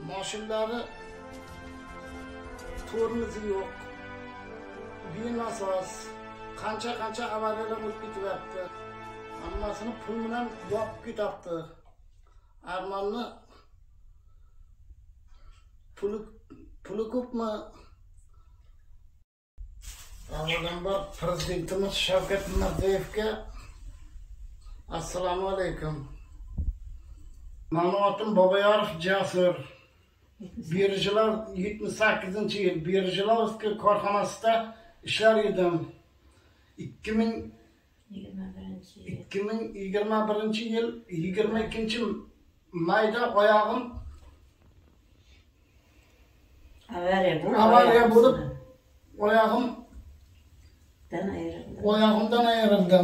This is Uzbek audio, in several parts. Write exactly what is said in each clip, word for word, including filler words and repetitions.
Maşinleri tormozi yok. Benasos qancha qancha avariyalar bo'lib ketyapti. Hammasini pul bilan yopib ketyapti. Armonni puli puli ko'pmi? Avvalambor prezidentimiz Shavkat Mirziyoyevga assalomu alaykum. Mening atim Boboyorov Jasur. Birjilar yetmish sakkizinchi yil Birjilovskiy korxonasida ishlar edim. ikki ming yigirma birinchi yil yigirma ikkinchi mayda oyog'im avariya bo'lib oyog'im oyog'imdan ayrildim.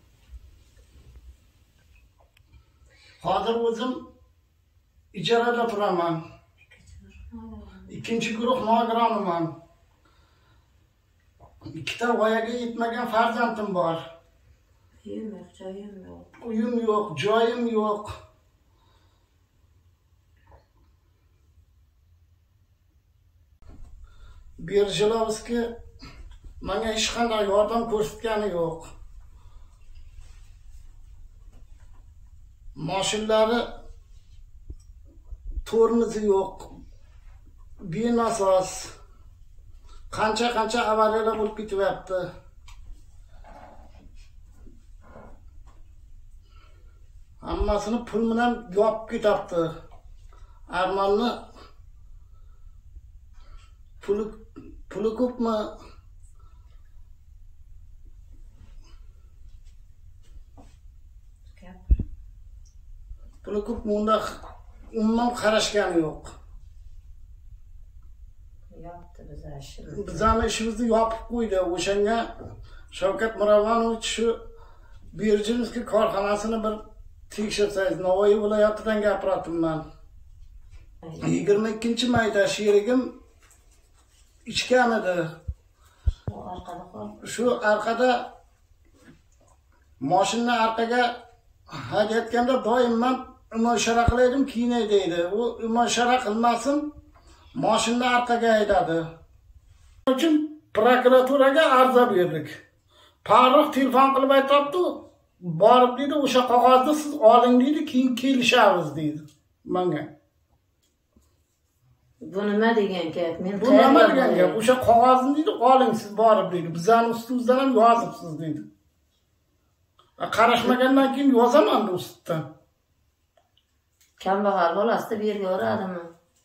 Hozir o'zim ijarada turaman. İkinci guruh nogironman. Ikkita voyaga yetmagan farzandim bor. Uyim yo'q, joyim yo'q. Uyim yo'q, joyim yo'q. Birjilovskiy menga hech qanday yordam ko'rsatgani yo'q. Mashinlari tormozi yo'q. Benasos qancha qancha avariyalar bo'lib ketyapti. Hammasini pul bilan yopib ketyapti. Armonni puli puli ko'pmi? Puli ko'pmi? Unda umuman qarashgani yo'q. Bizani ishimizni yopib qo'ydi. O'shanga Shavkat Miromonovich shu Birjilovskiy korxonasini bir tekshirsangiz, Navoiy viloyatidan gapiryapman. yigirma ikkinchi mayda sherigim ichgan edi. Shu orqada mashinani orqaga haydayotganda doim men imoshara qilaydim, kiynay deydi. U imoshara qilmasin, mashinani orqaga haydadi. Uchun prokuraturaga ariza berdik. Farruh telefon qilib aytibdi, borib dedi, o'sha qog'ozni siz oling dedi, keyin kelishamiz dedi menga. Bu nima degan gap? Men Bu nima degan gap? O'sha qog'ozni dedi, oling siz borib dedi. Bizning ustimizdan ham yozibsiz dedi. Qarashmagandan keyin yozaman bu ustdan. Kambag'al bolasida bu yerga boradimi?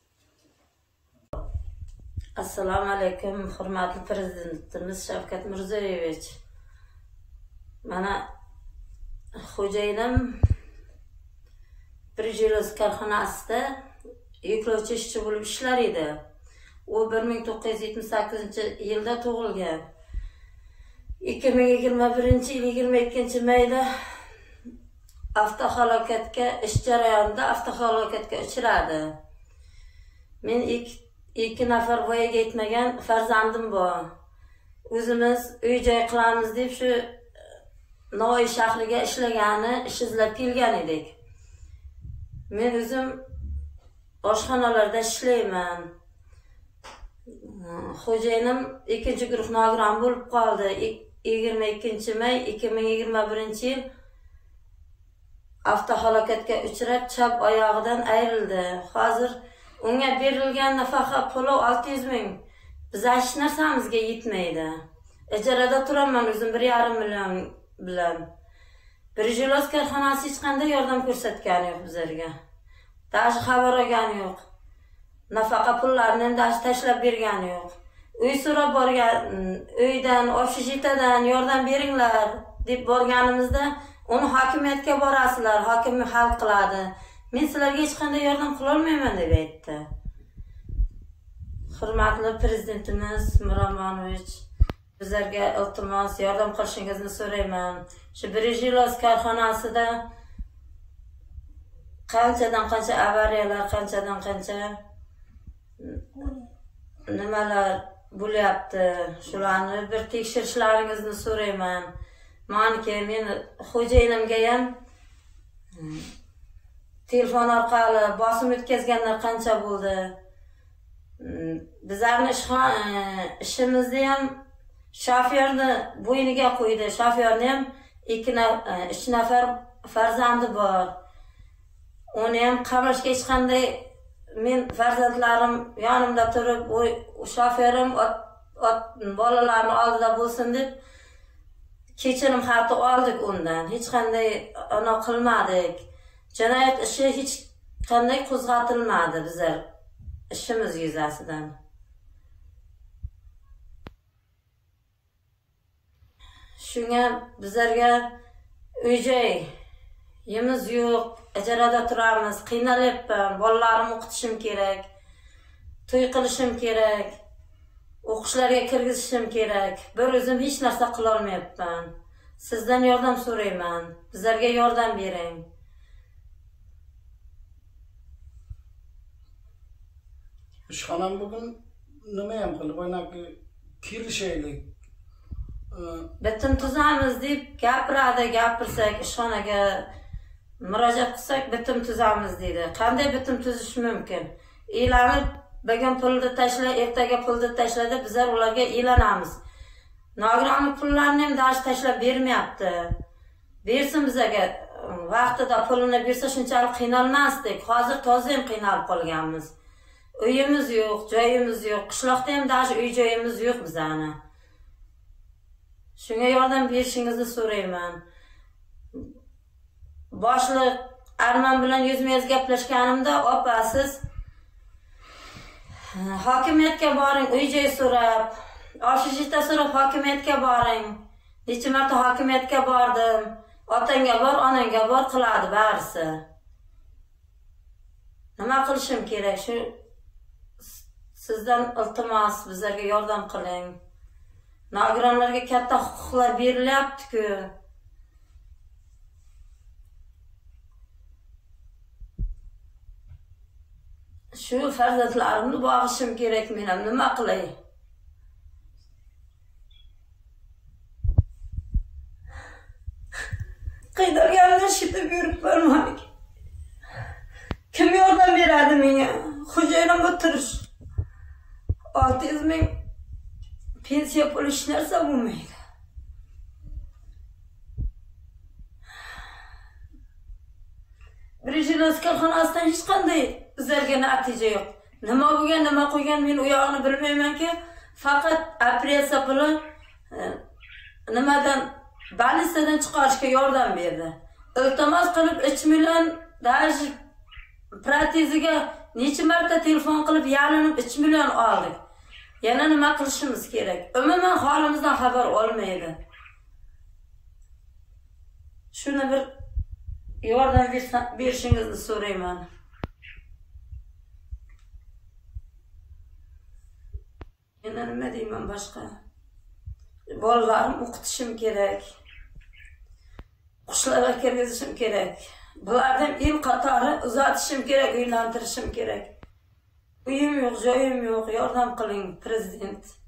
Assalomu alaykum, hurmatli prezidentimiz Shavkat Mirziyoyevich. Mana xo'jayinim Birjilovskiy korxonasida yuklovchi ishchi bo'lib ishlar edi. U bir ming to'qqiz yuz yetmish sakkizinchi yilda tug'ilgan. ikki ming yigirma birinchi yil yigirma ikkinchi mayda avtohalokatga ish jarayonida avtohalokatga uchradi. Men ikki ikki nafar voyaga yetmagan farzandim bor. O'zimiz uy joy qilamiz deb shu Navoiy shahriga ishlagani, ish izlab kelgan edik. Men o'zim oshxonalarda ishlayman. Xo'jayinim ikkinchi guruh nogiron bo'lib qoldi. yigirma ikkinchi may ikki ming yigirma birinchi yil avtohalokatga uchrab chap oyog'idan ayrildi. Hozir unga berilgan nafaqa puli olti yuz ming. Biz hech narsamizga yetmaydi. Ijarada turaman o'zim bir yarim million bilan. Birjilovskiy korxonasi hech qanday yordam ko'rsatgani yo'q bizlarga. Dash xabar olgani yo'q. Nafaqa pullarini dash tashlab bergani yo'q. Uy so'rab borgan, uydan, общежитиядан yordam beringlar deb borganimizda, uni hokimiyatga borasizlar, hokim hal qiladi. Men sizlarga hech qanday yordam qila olmayman deb aytdi. Hurmatli prezidentimiz Miromonovich, bizlarga iltimos yordam qilishingizni so'rayman. Shu Birjilovskiy korxonasida qanchadan qancha avariyalar, qanchadan qancha nimalar bo'lyapti. Shularni bir tekshirishlaringizni so'rayman. Meniki men xo'jayinimga ham telefon orqali bosim o'tkazganlar qancha bo'ldi. Bizlarning ishimizni ham shofyorni bo'yniga qo'ydi. Shofyorni ham ikki uch nafar farzandi bor. Uni ham qamalishga hech qanday men farzandlarim yonimda turib, o shofyorim bolalarni oldida bo'lsin deb kechirim xati oldik undan. Hech qanday ana qilmadik. Jinoyat ishi hech qanday qo'zg'atilmadi bizlar ishimiz yuzasidan. Shunga bizlarga uy-joy yemiz yo'q, ijarada turamiz, qiynalyapman, bolalarimni o'qitishim kerak, to'y qilishim kerak, o'qishlarga kirgizishim kerak. Bir o'zim hech narsa qila olmayapman. Sizdan yordam so'rayman, bizlarga yordam bering. Ishxonam bugun nima ham qilib, oynaki kelishaylik. Bitim tuzamiz deb gapiradi, gapirsak, ishxonaga murojaat qilsak, bitim tuzamiz deydi. Qanday bitim tuzish mumkin? E'lanib, bugun pulni tashla, ertaga pulni tashladi, bizlar ularga e'lanamiz. Nogironlik pullarini ham dash tashlab bermayapti. Bersin bizga, vaqtida pulini bersa shunchalik qiynalmasdik. Hozir toza ham qiynalib qolganmiz. Uyimiz yo'q, joyimiz yo'q. Qishloqda ham dash uy joyimiz yo'q bizani. Shunga yordam berishingizni so'rayman. Boshliq Arman bilan yuzma-yuz gaplashganimda, opa siz hokimiyatga boring, uy-joy so'rab, oshishda so'rab hokimiyatga boring. Necha marta hokimiyatga bordim. Otangga bor, onangga bor qiladi barisi. Nima qilishim kerak? Shu sizdan iltimos, bizlarga yordam qiling. Nogironlarga katta huquqlar berilyapti-ku. Shu farzandlarimni bag'ishim kerak, men ham nima qilay? Qiynalganimdan shitib yuribman mana. Kim yordam beradi menga? Xo'jayinim o'tirish. olti yuz ming pensiya puli hech narsa bo'lmaydi. Brejinov korxonasidan hech qanday bizlarga natija yo'q. Nima bo'lgan, nima qo'ygan men u yog'ini bilmayman-ki, faqat operatsiya puli nimadan balistadan chiqarishga yordam berdi. Iltimos qilib uch million dash proteziga necha marta telefon qilib yalinib uch million oldik. Yana nima qilishimiz kerak? Umuman holimizdan xabar olmaydi. Shuni bir yordam berishingizni so'rayman. Yana nima deyman boshqa? Bolalarim o'qitishim kerak. Qushlarga kirgizishim kerak. Bulardan el qatori uzatishim kerak, uylantirishim kerak. Uyim yo'q, joyim yo'q, yordam qiling, prezident.